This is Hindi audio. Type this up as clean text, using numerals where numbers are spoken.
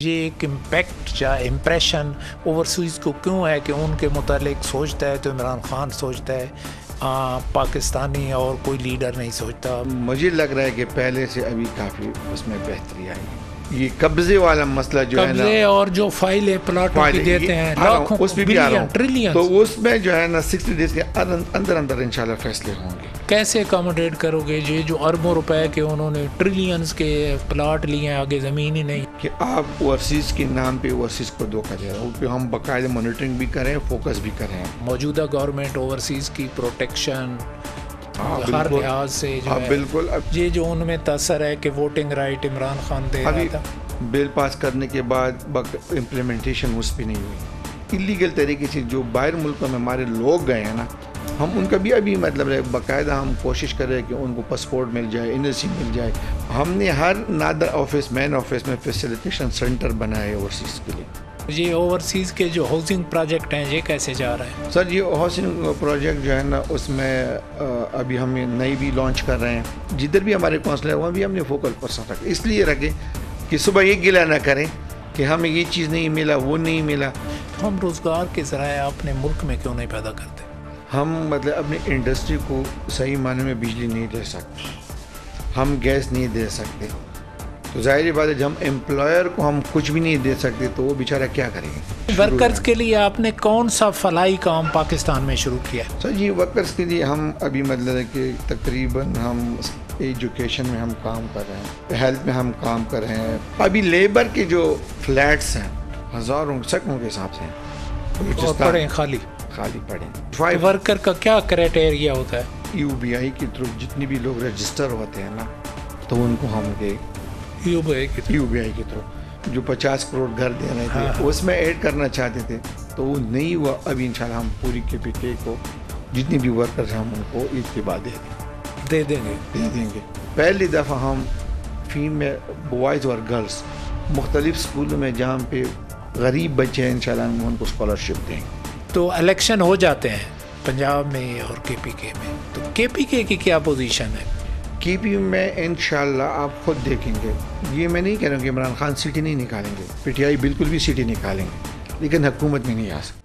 ये एक इम्पैक्ट या इम्प्रेशन ओवरसीज़ को क्यों है कि उनके मुतालिक सोचता है तो इमरान खान सोचता है, पाकिस्तानी और कोई लीडर नहीं सोचता। मुझे लग रहा है कि पहले से अभी काफ़ी उसमें बेहतरी आई है। ये कब्जे वाला मसला जो है ना, और जो फाइलें प्लाटों की देते हैं लाखों ट्रिलियन, तो उसमें जो है ना 60 डेज के अंदर अंदर इंशाल्लाह फैसले होंगे। कैसे अकोमोडेट करोगे ये जो अरबों रुपए के उन्होंने ट्रिलियंस के प्लाट लिए हैं, आगे ज़मीन ही नहीं कि आप ओवरसीज़ के नाम पे ओवरसीज़ को धोखा दे रहे हो। हम बाकायदा मॉनिटरिंग भी करें, फोकस भी करें। मौजूदा गवर्नमेंट ओवरसीज़ की प्रोटेक्शन हर लिहाज से जो है बिल्कुल। ये जो उनमें तसर है कि वोटिंग राइट इमरान खान दे रहा था, बिल पास करने के बाद इम्प्लीमेंटेशन उस पर नहीं हुई। इलीगल तरीके से जो बाहर मुल्कों में हमारे लोग गए हैं ना, हम उनका भी अभी मतलब बाकायदा हम कोशिश कर रहे हैं कि उनको पासपोर्ट मिल जाए, एनओसी मिल जाए। हमने हर नादर ऑफिस, मेन ऑफिस में फैसिलिटेशन सेंटर बनाए है ओवरसीज़ के लिए। ये ओवरसीज़ के जो हाउसिंग प्रोजेक्ट हैं ये कैसे जा रहे हैं? सर, ये हाउसिंग प्रोजेक्ट जो है ना, उसमें अभी हम नई भी लॉन्च कर रहे हैं। जिधर भी हमारे काउंसलर वहाँ भी हमने फोकल पर्सन रखे, इसलिए रखे कि सुबह ये गिला ना करें कि हमें ये चीज़ नहीं मिला, वो नहीं मिला। हम रोज़गार के ज़राए अपने मुल्क में क्यों नहीं पैदा करते? हम मतलब अपनी इंडस्ट्री को सही मायने में बिजली नहीं दे सकते, हम गैस नहीं दे सकते, तो जाहिर बात है जब हम एम्प्लॉयर को हम कुछ भी नहीं दे सकते तो वो बेचारा क्या करेंगे। वर्कर्स के लिए आपने कौन सा फलाई काम पाकिस्तान में शुरू किया? सर जी, वर्कर्स के लिए हम अभी मतलब है कि तकरीबन हम एजुकेशन में हम काम कर रहे हैं, हेल्थ में हम काम कर रहे हैं। अभी लेबर के जो फ्लैट्स हैं हज़ारों सैकड़ों के हिसाब से पड़े खाली पड़े। वर्कर का क्या क्राइटेरिया होता है? UBI के थ्रू जितने भी लोग रजिस्टर होते हैं ना, तो उनको हम दे UBI के थ्रू जो 50 करोड़ घर दे रहे थे उसमें ऐड करना चाहते थे, तो वो नहीं हुआ। अभी इंशाल्लाह हम पूरी KPK को जितनी भी वर्कर्स हैं हम उनको ईद के बाद दे देंगे। पहली दफ़ा हम फीमेल बॉयज़ और गर्ल्स मुख्तलिफ स्कूलों में जहाँ पे गरीब बच्चे हैं इंशाल्लाह हम उनको स्कॉलरशिप देंगे। तो इलेक्शन हो जाते हैं पंजाब में और KPK में, तो KPK की क्या पोजीशन है? KP में इंशाल्लाह आप खुद देखेंगे। ये मैं नहीं कह रहा हूँ कि इमरान खान सीटें नहीं निकालेंगे, PTI बिल्कुल भी सीटें निकालेंगे, लेकिन हुकूमत में नहीं आ सकते।